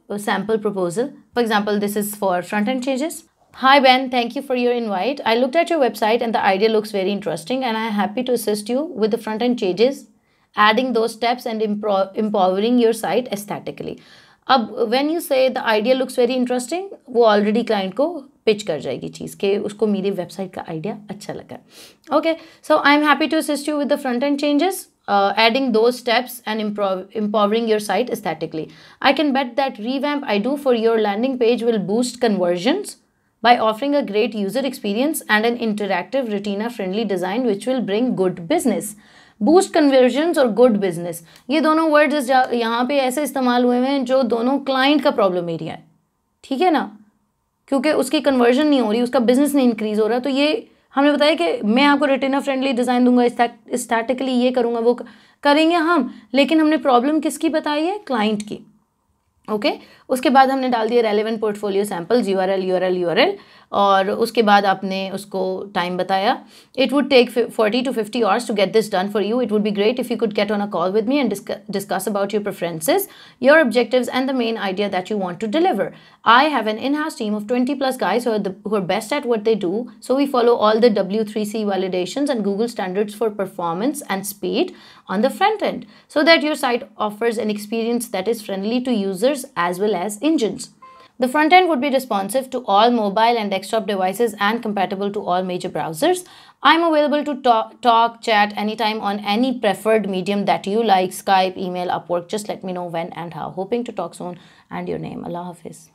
sample proposal. For example, this is for front-end changes. Hi Ben, thank you for your invite. I looked at your website and the idea looks very interesting and I am happy to assist you with the front-end changes, adding those steps and empowering your site aesthetically. अब when you say the idea looks very interesting, वो already client को pitch कर जाएगी चीज़ कि उसको मेरी website का idea अच्छा लगा. Okay, so I'm happy to assist you with the front-end changes. Adding those steps and empowering your site aesthetically. I can bet that revamp I do for your landing page will boost conversions by offering a great user experience and an interactive retina-friendly design which will bring good business. Boost conversions और good business, ये दोनों words यहाँ पे ऐसे इस्तेमाल हुए हैं जो दोनों क्लाइंट का प्रॉब्लम एरिया है, ठीक है ना, क्योंकि उसकी कन्वर्जन नहीं हो रही, उसका बिजनेस नहीं इंक्रीज हो रहा. तो ये हमने बताया कि मैं आपको रेटिना फ्रेंडली डिज़ाइन दूंगा, स्टैटिकली ये करूँगा, वो करेंगे हम, लेकिन हमने प्रॉब्लम किसकी बताई है? क्लाइंट की. ओके उसके बाद हमने डाल दिया रेलेवेंट पोर्टफोलियो सैम्पल्स, यूआरएल, और उसके बाद आपने उसको टाइम बताया. It would take 40 to 50 hours to get this done for you. It would be great if you could get on a call with me and discuss about your preferences, your objectives and the main idea that you want to deliver. I have an in-house team of 20 plus guys who are best at what they do, so we follow all the W3C validations and Google standards for performance and speed on the front end so that your site offers an experience that is friendly to users as well as engines. The front end would be responsive to all mobile and desktop devices and compatible to all major browsers. I'm available to talk, chat anytime on any preferred medium that you like, Skype, email, Upwork. Just let me know when and how. Hoping to talk soon. And your name. Allah Hafiz.